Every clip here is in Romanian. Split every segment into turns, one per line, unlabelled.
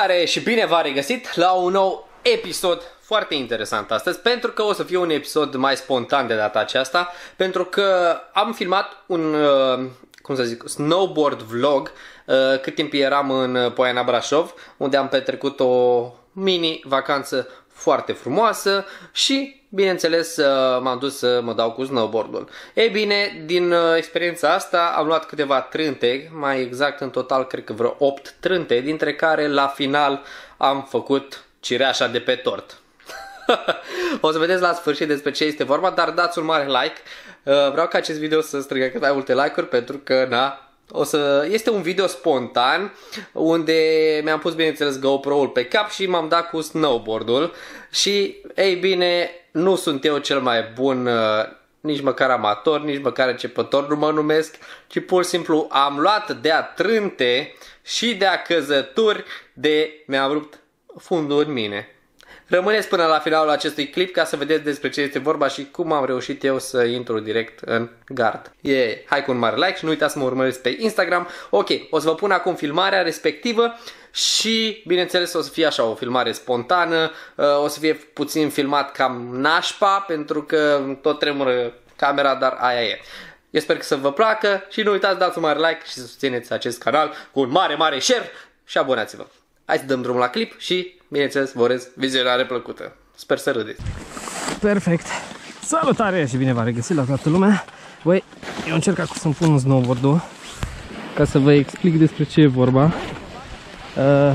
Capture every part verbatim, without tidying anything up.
Salutare și bine v-am regăsit la un nou episod foarte interesant astăzi, pentru că o să fie un episod mai spontan de data aceasta, pentru că am filmat un, cum să zic, snowboard vlog cât timp eram în Poiana Brașov, unde am petrecut o mini vacanță foarte frumoasă și, bineînțeles, m-am dus să mă dau cu snowboardul. Ei bine, din experiența asta am luat câteva trânte, mai exact în total cred că vreo opt trânte, dintre care la final am făcut cireașa de pe tort. O să vedeți la sfârșit despre ce este vorba, dar dați un mare like. Vreau ca acest video să strângă cât mai multe like-uri, pentru că, na, o să... este un video spontan unde mi-am pus, bineînțeles, GoPro-ul pe cap și m-am dat cu snowboardul. Și, ei bine, nu sunt eu cel mai bun, nici măcar amator, nici măcar începător nu mă numesc, ci pur și simplu am luat de-a trânte și de-a căzături de mi-am rupt fundul în mine. Rămâneți până la finalul acestui clip ca să vedeți despre ce este vorba și cum am reușit eu să intru direct în gard. Yeah. Hai cu un mare like și nu uitați să mă urmăriți pe Instagram. Ok, o să vă pun acum filmarea respectivă și, bineînțeles, o să fie așa o filmare spontană, o să fie puțin filmat cam nașpa, pentru că tot tremură camera, dar aia e. Eu sper că să vă placă și nu uitați, dați un mare like și să susțineți acest canal cu un mare, mare share și abonați-vă. Hai să dăm drumul la clip și, bineînțeles, vă urez vizionare plăcută. Sper să râdeți.
Perfect! Salutare și bine v-am regăsit la toată lumea. Băi, eu încerc acum să-mi pun snowboard-ul ca să vă explic despre ce e vorba. Uh,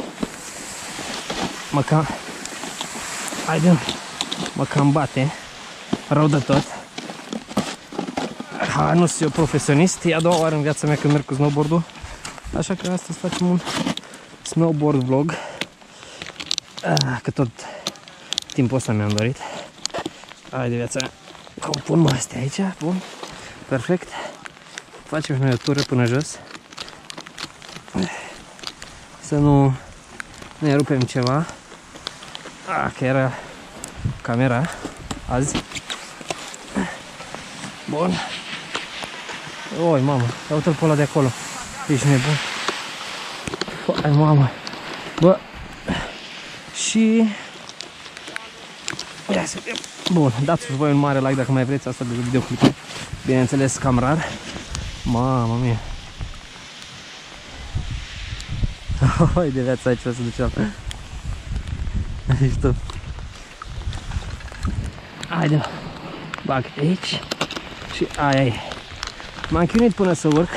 mă cam... Haide, mă cam bate rău de tot. Ha, nu sunt eu profesionist, e a doua oară în viața mea când merg cu snowboard-ul, așa că astăzi facem un snowboard vlog, ah, că tot timpul ăsta mi-am dorit. Hai de viața mea, cum pun mă astea aici, bun, perfect. Facem și noi o tură până jos, să nu ne rupem ceva. Ah, că era camera azi. Bun. Oi, mamă, ia uite-l pe ăla de acolo, ești nebun. Hai, mamă. Bă. Și... Ia să vedem. Bun, dați-vă voi un mare like dacă mai vreți asta de videoclipe. Bineînțeles, cam rar. Mamă mie. Hai de viața aici o să duceam. Ești tu. Haide. Bag aici. Și aia e. M-am chinuit până să urc.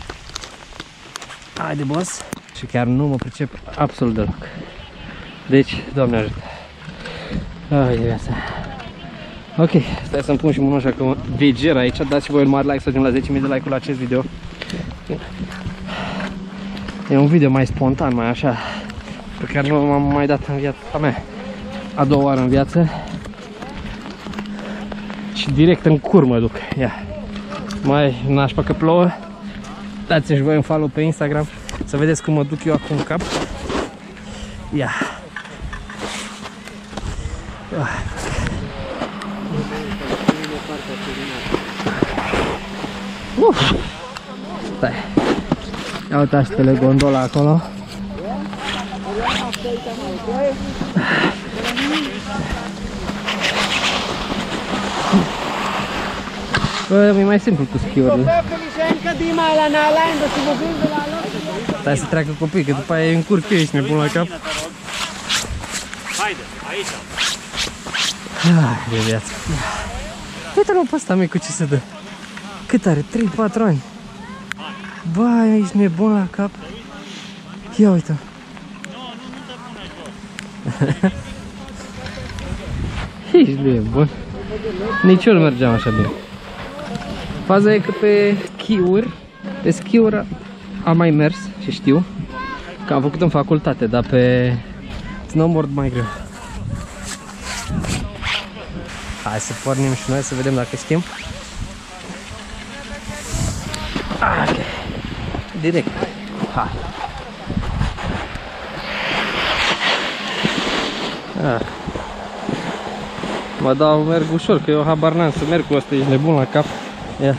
Haide, boss. Și chiar nu mă pricep absolut deloc. Deci, Doamne ajută. Ai de viața. Ok, stai să-mi pun și mână așa că mă veger aici. Dați și voi un mare like să ajungem la zece mii de like-uri la acest video. E un video mai spontan, mai așa, pe care nu m-am mai dat în viața mea. A doua oară în viață. Și direct în cur mă duc. Ia. Mai nașpa că plouă. Dați-mi și voi un follow pe Instagram să vedeți cum mă duc eu acum în cap. Ia. Uf. Stai. Ia uitați-te-le gondola acolo. Bă, e mai simplu cu schiurile. Stai să treacă copii, că după aia e încurc eu, ești nebun la cap.
Haide, aici.
Ah, de viață. Uite-l pe ăsta micu ce se dă. Cât are? trei patru ani. Bă, ești nebun la cap. Ia uite. Ești nebun. Nici eu nu mergeam așa bine. Faza e că pe schiuri, pe schiuri am mai mers și știu că am făcut în facultate, dar pe snowboard mai greu. Hai să pornim și noi să vedem dacă știm. Ok. Direct. Hai. Ah. Mă dau, merg ușor, că eu habar n-am să merg cu ăsta, ești nebun la cap. Ia.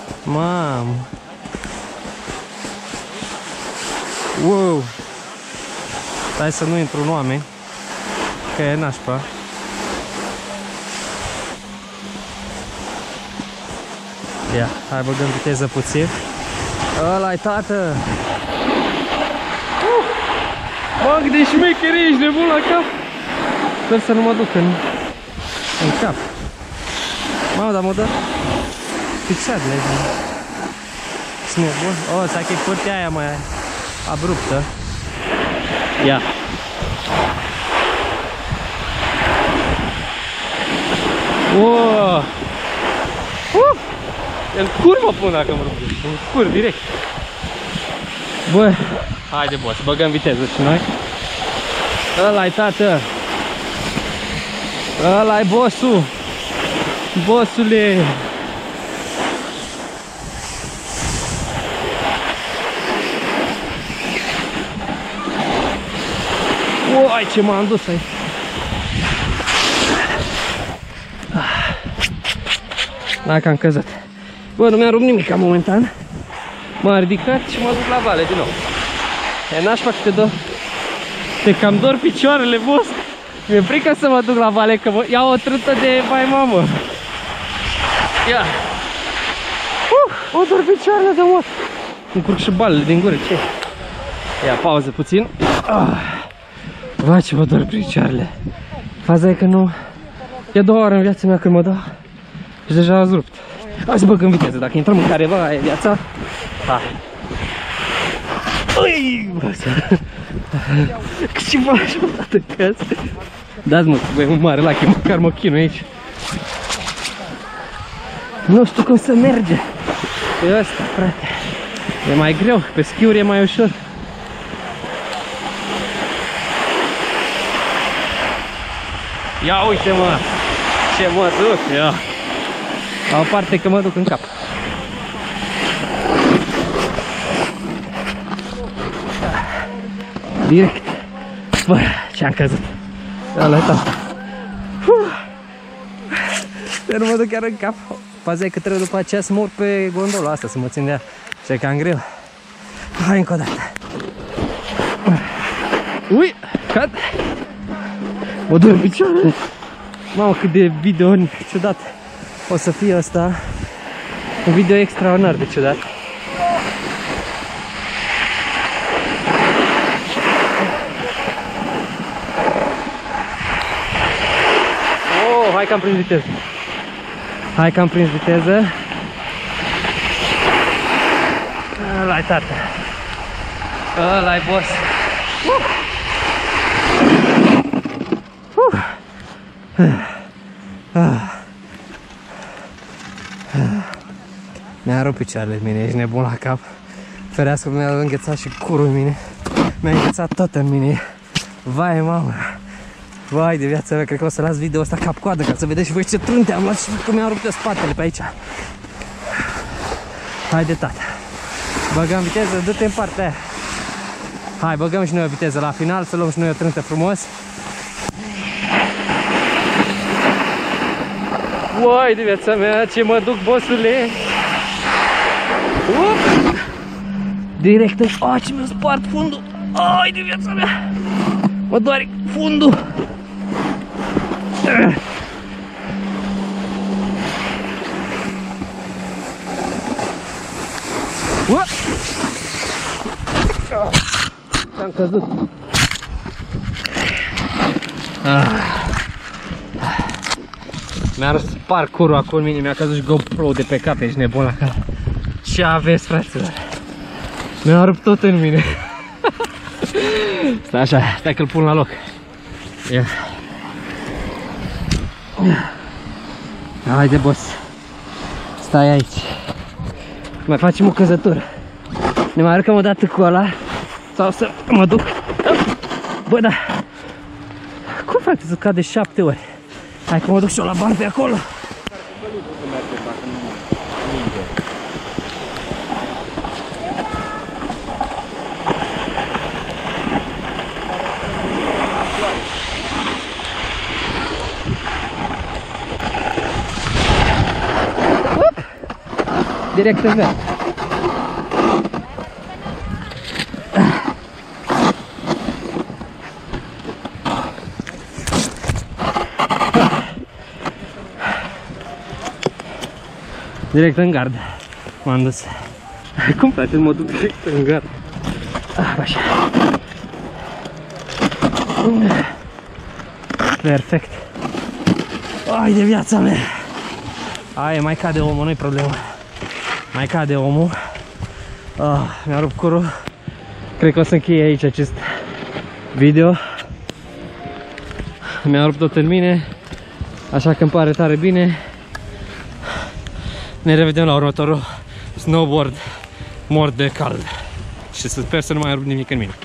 Mamă. Wow. Hai să nu intru în oameni, că e nașpa. Ia, hai băgăm viteză puțin. Ăla-i, tată! Uh! Bă, de șmecherie, ești nebun la cap! Sper să nu mă duc în, în cap. Mamă, dar mă dă picioarele. Sunt nebun. O, ți-a că e părtea aia mai abruptă. Ia. Wow. Uh. În curvă pun dacă mă rog. În cur, direct. Bă, haide boss, băgăm viteză și noi. Ăla-i, tată. Ăla-i bossul. Bossule. Uai, ce m-am dus aici. Dacă am căzut. Bă, nu mi-am rupt nimic momentan. M-am ridicat și m-am dus la vale din nou. E nașpa că te dă. Te cam dor picioarele, boss. Mi-e frică să mă duc la vale, că mă iau o trântă de vai mamă. Ia. Uh, mă dor picioarele de mort. Îmi curg și balele din gură, ce? Ia, pauză puțin. Ah. Vai, ce mă dor picioarele. Faza e că nu... E a doua oară în viața mea când mă dau și deja ați rupt. Hai să băgăm viteză, dacă intrăm în careva, e viața. Hai. Ui, bă, ce faci, mă, tată, căs? Dați, mă, băi, un mare lac, măcar mă chinui aici. Nu știu cum să merge. E ăsta, frate. E mai greu, pe schiuri e mai ușor. Ia uite, mă, ce mă duc, ia. La o parte că mă duc în cap. Direct. Bă, ce-am căzut. Ăla-i tata. Să nu mă duc chiar în cap. Faza e că trebuie după aceea să mă urc pe gondola asta, să mă țin de ea. Și e cam greu. Hai încă o dată. Ui, cat. Mă dor picioarele. Mamă, cât de video ciudat o să fie asta. Un video extraordinar de ciudat. Oh, hai că am prins viteză. Hai că am prins viteză. Ăla-i, tată. Ăla-i, boss. Uh. Mi-a rupt picioarele în mine, ești nebun la cap. Ferească, mi-a înghețat și curul în mine. Mi-a înghețat tot în mine. Vai, mamă. Vai de viața mea, cred că o să las video ăsta cap-coadă ca să vedeți și voi ce trânte am luat și că mi-a rupt spatele pe aici. Haide, tata. Băgăm viteză, dă-te în partea aia. Hai, băgăm și noi o viteză la final, să luăm și noi o trântă frumos. Uai de viața mea, ce mă duc, bossule! Up! Direct în... Oh, ce mi-a spart fundul! Ai de viața mea! Mă doare fundul! Up! Am căzut! Ah. Mi-a spart curul acolo în mine, mi-a căzut și GoPro de pe cap, ești nebun la cap. Ce aveți, fraților? Mi-a rupt tot în mine. Stai așa, stai că-l pun la loc. Ia. Haide, boss. Stai aici. Mai facem o căzătură. Ne mai arăcăm o dată cu ăla. Sau să mă duc. Bă, da. Cum, frate, să cade șapte ori? Hai că mă duc și eu la bar pe acolo. Direct în verde. Direct în gard. M-am dus. Cum frate, mă duc direct în gard. Ah, așa. Perfect. Ai de viața mea. Aia, mai cade omul, nu-i problemă. Mai cade omul. Ah, mi-a rupt curul. Cred că o să încheie aici acest video. Mi-a rupt tot în mine. Așa că îmi pare tare bine. Ne revedem la următorul snowboard mort de cald. Și să sper să nu mai rup nimic în mine.